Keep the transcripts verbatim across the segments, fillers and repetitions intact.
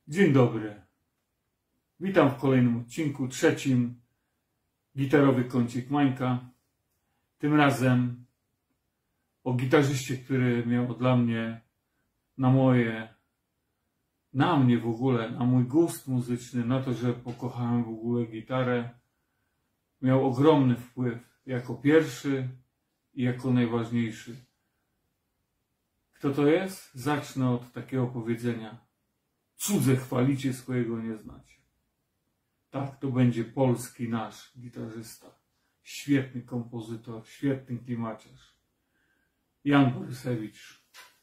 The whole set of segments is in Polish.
Dzień dobry. Witam w kolejnym odcinku, trzecim. Gitarowy kącik Mańka. Tym razem o gitarzyście, który miał dla mnie, na moje, na mnie w ogóle, na mój gust muzyczny, na to, że pokochałem w ogóle gitarę, miał ogromny wpływ jako pierwszy i jako najważniejszy. Kto to jest? Zacznę od takiego powiedzenia: cudze chwalicie, swojego nie znacie. Tak, to będzie polski nasz gitarzysta. Świetny kompozytor, świetny klimaciarz. Jan Borysewicz.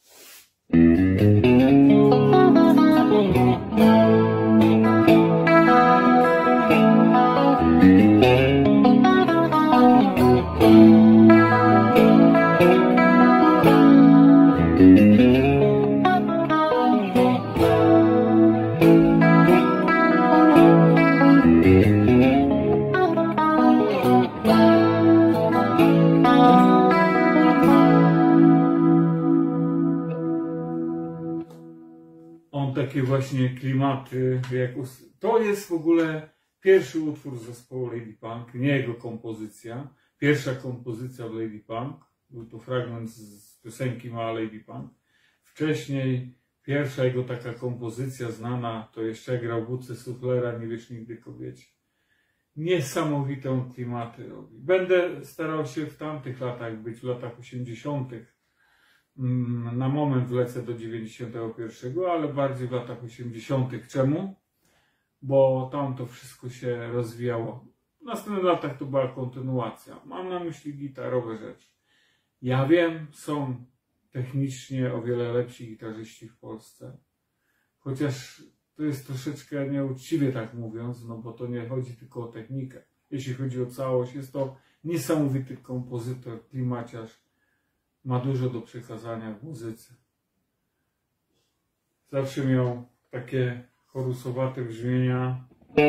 On takie właśnie klimaty, jak us... to jest w ogóle pierwszy utwór zespołu Lady Punk, nie jego kompozycja. Pierwsza kompozycja w Lady Punk, był to fragment z piosenki Mała Lady Punk. Wcześniej pierwsza jego taka kompozycja znana, to jeszcze grał w budce suflera, nie wiesz nigdy kobiecie. Niesamowitą klimaty robi. Będę starał się w tamtych latach być, w latach osiemdziesiątych. Na moment wlecę do dziewięćdziesiątego pierwszego, ale bardziej w latach osiemdziesiątych. Czemu? Bo tam to wszystko się rozwijało. W następnych latach to była kontynuacja. Mam na myśli gitarowe rzeczy. Ja wiem, są technicznie o wiele lepsi gitarzyści w Polsce. Chociaż to jest troszeczkę nieuczciwie tak mówiąc, no bo to nie chodzi tylko o technikę. Jeśli chodzi o całość, jest to niesamowity kompozytor, klimaciarz. Ma dużo do przekazania w muzyce. Zawsze miał takie chorusowate brzmienia.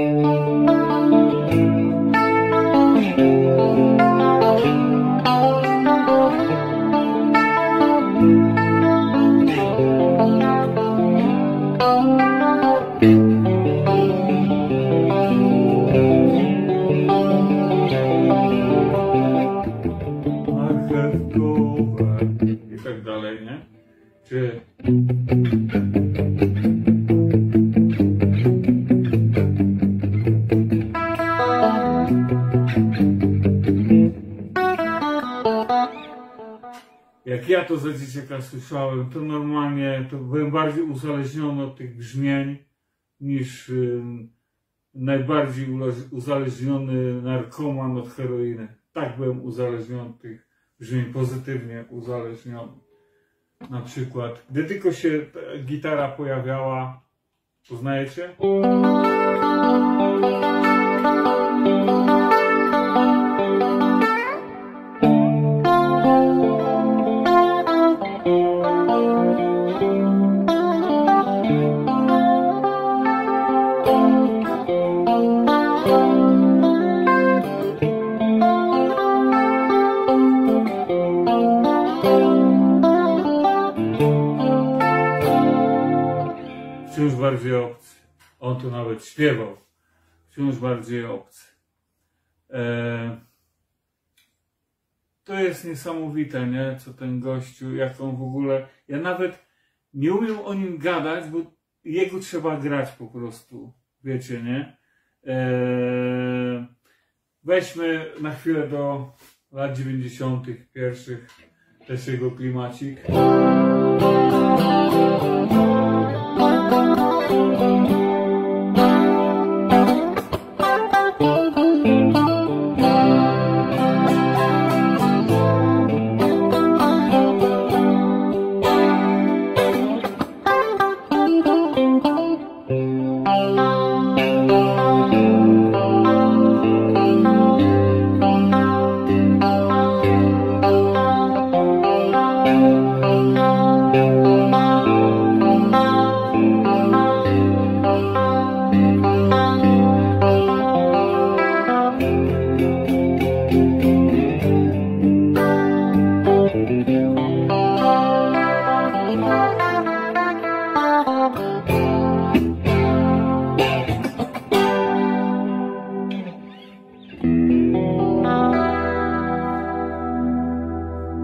I tak dalej, nie? Czy... Jak ja to za dzieciaka słyszałem, to normalnie to byłem bardziej uzależniony od tych brzmień niż yy, najbardziej uzależniony narkoman od heroiny. Tak byłem uzależniony od tych brzmień, pozytywnie uzależniony. Na przykład, gdy tylko się ta gitara pojawiała, poznajecie? Wciąż bardziej obcy. On to nawet śpiewał. Wciąż bardziej obcy. Eee, to jest niesamowite, nie? Co ten gościu, jak on w ogóle... Ja nawet nie umiem o nim gadać, bo jego trzeba grać po prostu. Wiecie, nie? Eee, weźmy na chwilę do lat dziewięćdziesiątych pierwszych. Też jego klimacik.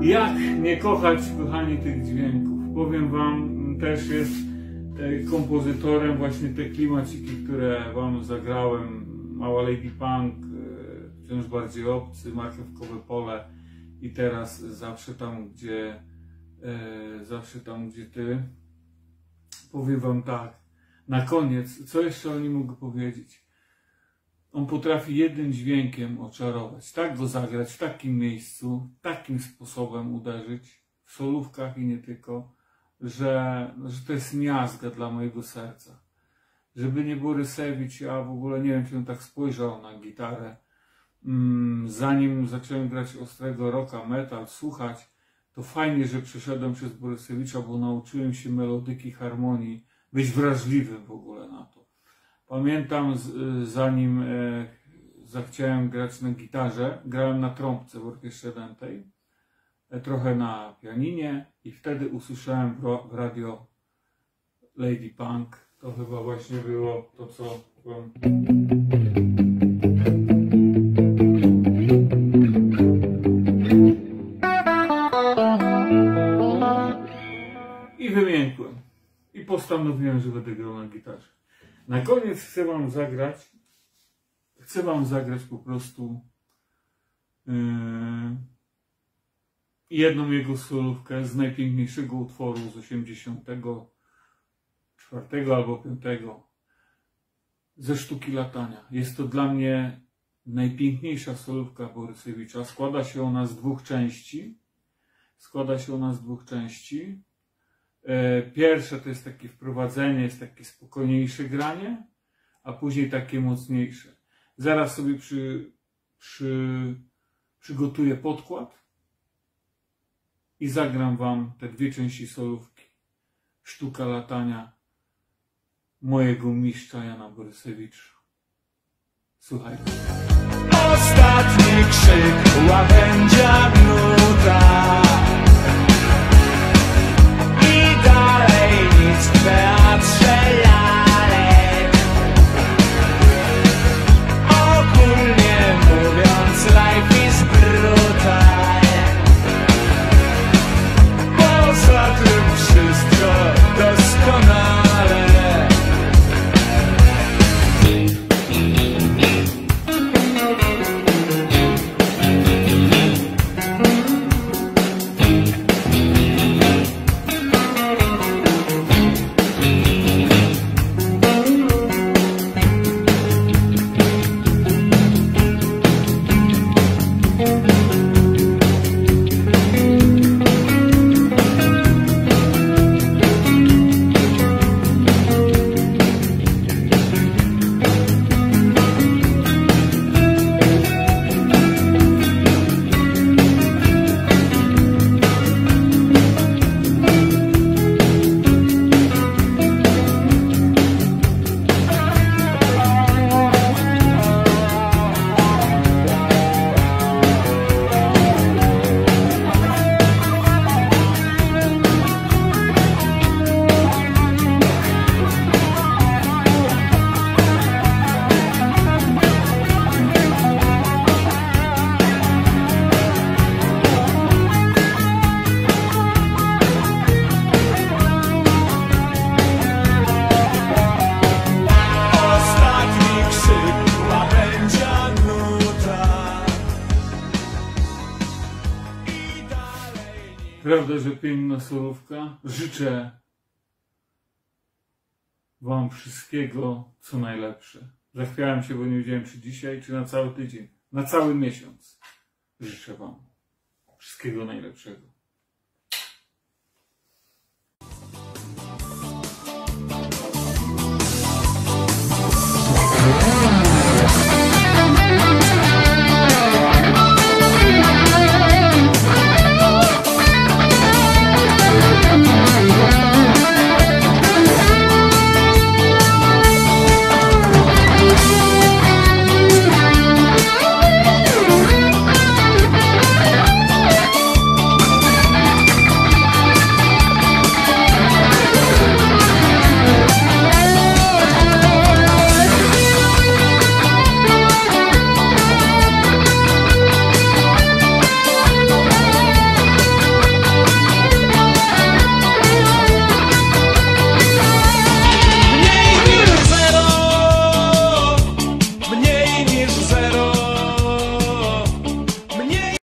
Jak nie kochać, kochani, tych dźwięków? Powiem wam, też jest kompozytorem właśnie te klimaciki, które wam zagrałem. Mała Lady Punk, wciąż bardziej obcy, marchewkowe pole i teraz zawsze tam, gdzie zawsze tam, gdzie ty. Powiem wam tak, na koniec, co jeszcze o nim mogę powiedzieć? On potrafi jednym dźwiękiem oczarować, tak go zagrać w takim miejscu, takim sposobem uderzyć, w solówkach i nie tylko, że, że to jest miazga dla mojego serca. Żeby nie Borysewicz, ja w ogóle nie wiem, czy on tak spojrzał na gitarę. Zanim zacząłem grać ostrego rocka, metal, słuchać, to fajnie, że przeszedłem przez Borysewicza, bo nauczyłem się melodyki, harmonii, być wrażliwym w ogóle na to. Pamiętam, zanim e, zachciałem grać na gitarze, grałem na trąbce w orkiestrze dętej, e, trochę na pianinie i wtedy usłyszałem w, w radio Lady Punk. To chyba właśnie było to, co wam... I wymiękłem. I postanowiłem, że będę grał na gitarze. Na koniec chcę wam zagrać, chcę wam zagrać po prostu yy, jedną jego solówkę z najpiękniejszego utworu z osiemdziesiątego czwartego albo piątego ze Sztuki latania. Jest to dla mnie najpiękniejsza solówka Borysewicza. Składa się ona z dwóch części. Składa się ona z dwóch części. Pierwsze to jest takie wprowadzenie, jest takie spokojniejsze granie, a później takie mocniejsze. Zaraz sobie przy, przy, przygotuję podkład i zagram wam te dwie części solówki. Sztuka latania mojego mistrza Jana Borysewicza. Słuchajcie. Ostatni krzyk, łabędzia nuta. W teatrze lalek. Ogólnie mówiąc, life is brutal. Poza tym wszystko doskonale. Prawda, że piękna solówka. Życzę wam wszystkiego, co najlepsze. Zachwiałem się, bo nie wiedziałem, czy dzisiaj, czy na cały tydzień. Na cały miesiąc. Życzę wam wszystkiego najlepszego.